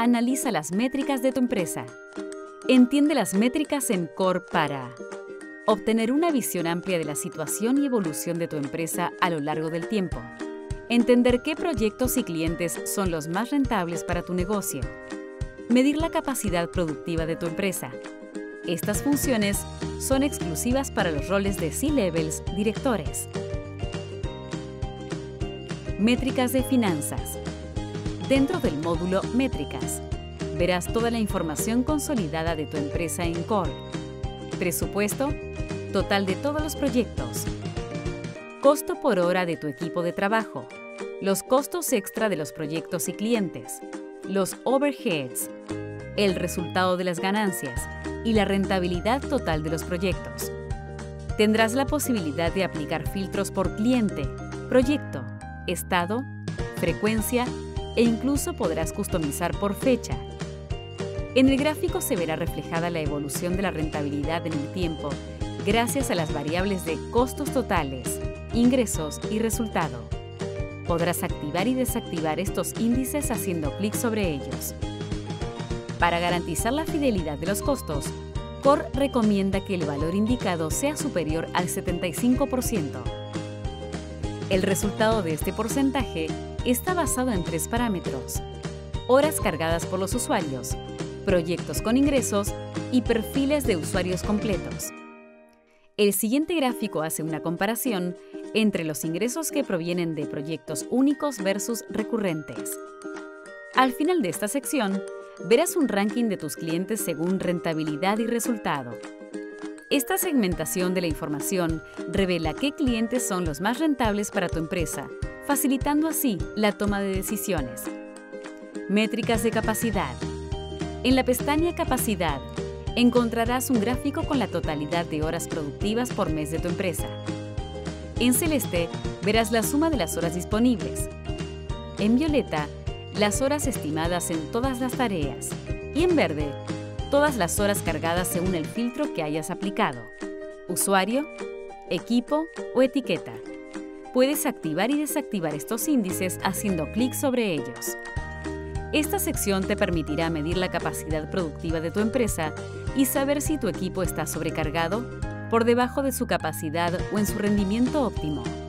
Analiza las métricas de tu empresa. Entiende las métricas en Core para obtener una visión amplia de la situación y evolución de tu empresa a lo largo del tiempo. Entender qué proyectos y clientes son los más rentables para tu negocio. Medir la capacidad productiva de tu empresa. Estas funciones son exclusivas para los roles de C-Levels, directores. Métricas de finanzas. Dentro del módulo Métricas, verás toda la información consolidada de tu empresa en Core. Presupuesto, total de todos los proyectos. Costo por hora de tu equipo de trabajo. Los costos extra de los proyectos y clientes. Los overheads. El resultado de las ganancias y la rentabilidad total de los proyectos. Tendrás la posibilidad de aplicar filtros por cliente, proyecto, estado, frecuencia e incluso podrás customizar por fecha. En el gráfico se verá reflejada la evolución de la rentabilidad en el tiempo gracias a las variables de costos totales, ingresos y resultado. Podrás activar y desactivar estos índices haciendo clic sobre ellos. Para garantizar la fidelidad de los costos, Core recomienda que el valor indicado sea superior al 75%. El resultado de este porcentaje está basado en 3 parámetros: horas cargadas por los usuarios, proyectos con ingresos y perfiles de usuarios completos. El siguiente gráfico hace una comparación entre los ingresos que provienen de proyectos únicos versus recurrentes. Al final de esta sección, verás un ranking de tus clientes según rentabilidad y resultado. Esta segmentación de la información revela qué clientes son los más rentables para tu empresa, facilitando así la toma de decisiones. Métricas de capacidad. En la pestaña Capacidad, encontrarás un gráfico con la totalidad de horas productivas por mes de tu empresa. En celeste, verás la suma de las horas disponibles. En violeta, las horas estimadas en todas las tareas. Y en verde, todas las horas cargadas según el filtro que hayas aplicado: usuario, equipo o etiqueta. Puedes activar y desactivar estos índices haciendo clic sobre ellos. Esta sección te permitirá medir la capacidad productiva de tu empresa y saber si tu equipo está sobrecargado, por debajo de su capacidad o en su rendimiento óptimo.